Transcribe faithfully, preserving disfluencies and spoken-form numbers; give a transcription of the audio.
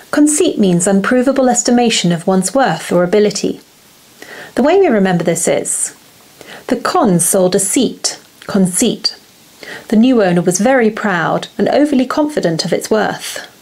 Conceit means unprovable estimation of one's worth or ability. The way we remember this is: the con sold a seat, conceit. The new owner was very proud and overly confident of its worth.